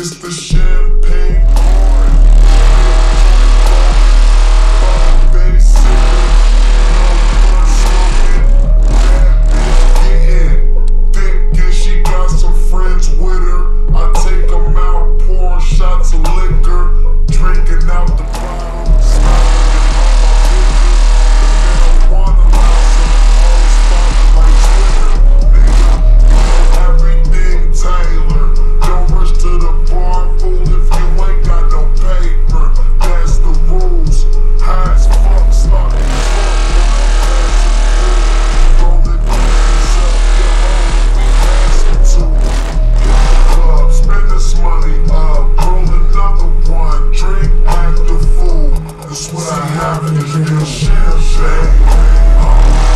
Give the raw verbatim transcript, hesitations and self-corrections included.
It's the champagne pouring. Five bass singing, no blood smoking. That bitch getting thick and she got some friends with her. I take them out, pouring shots of liquor, drinking out the bottle, smiling at all my pictures. The marijuana license, hoes popping like Twitter. Nigga, you know everything Taylor. Don't rush to the bar, fool, if you ain't got no paper. That's the rules. High as fuck, starting fuck when I'm passing through. Rolling things up, your homie, we asking to. Hit the club, spend this money up, roll another one, drink, act a fool. That's what I have in this champagne.